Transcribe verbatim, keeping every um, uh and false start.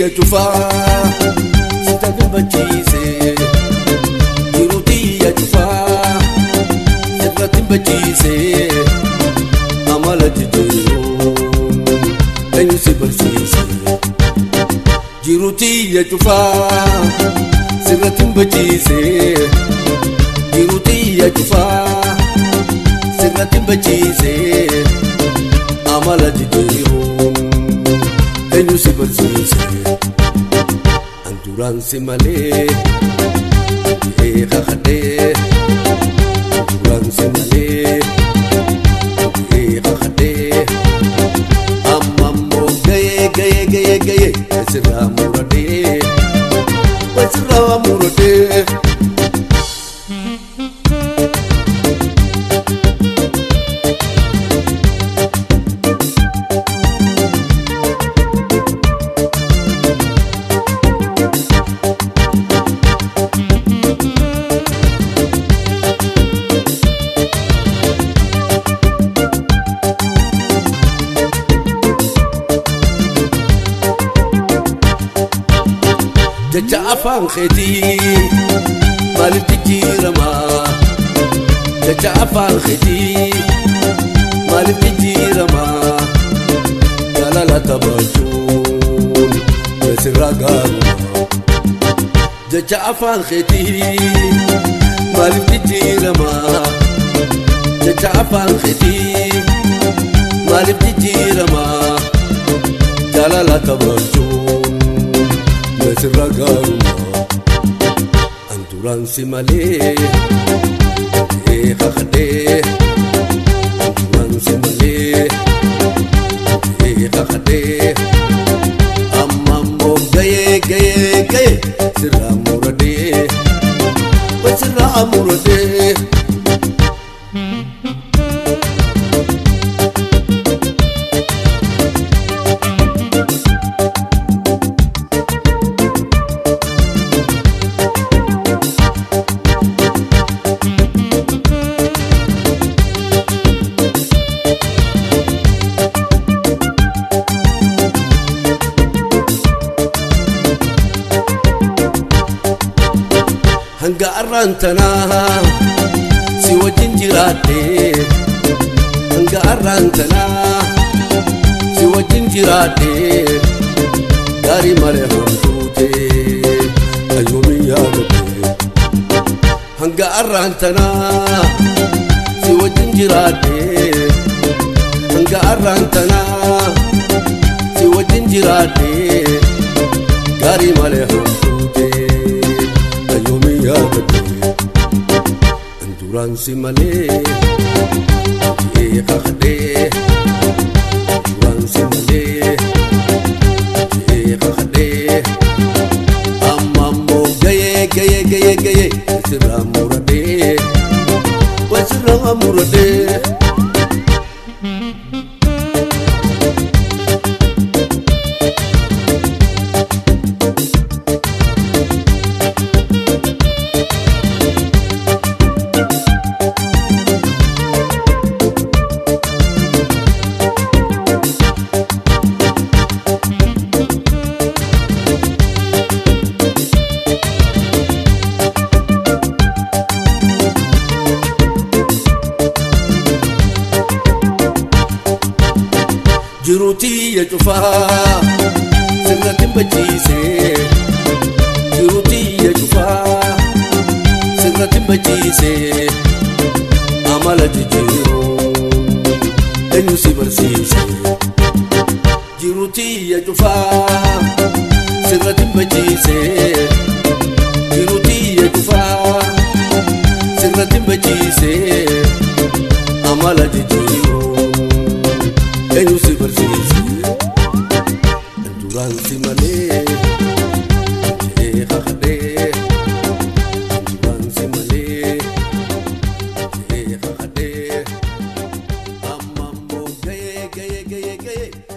يا جفا ستة بجيسي جروتي يا جفا ستة بجيسي أمالة جيرون أيو سبرسيسي جروتي يا جفا ستة بجيسي جروتي يا جفا ستة بجيسي أمالة جيرون أيو سبرسيسي Anjuran simale, eh kakade. Anjuran simale, eh kakade. Amammo gaye gaye gaye gaye, esra murade, esra murade. Jaja afan khedi malif tijirama Jaja afan khedi malif tijirama Galala tabajun besiragaru Jaja afan khedi malif tijirama Jaja afan khedi malif tijirama Galala tabajun Besiragaru Anjuran simale, eh kakade. Anjuran simale, eh kakade. Amammo gaye gaye gaye, sirra murade, sirra murade. Hanga arrantana si wajin jirate Hanga arrantana si wajin jirate Dari mare hamdute ayomi yagote Hanga arrantana si wajin jirate Hanga arrantana si wajin jirate Dari mare hamdute ayomi yagote Anjuran simale, eh kakade. Anjuran simale, eh kakade. Amammo gaye gaye gaye gaye, sirra murade, sirra murade. Jiruti ya jufa sirratin bajise Jiruti ya jufa sirratin bajise Amala jijiru enyu sibarsise Jiruti ya jufa sirratin bajise Jiruti ya jufa sirratin bajise Amala jijiru enyu sibarsise Anjuran simale, eh kakade. Anjuran simale, eh kakade. Amammo gaye gaye gaye gaye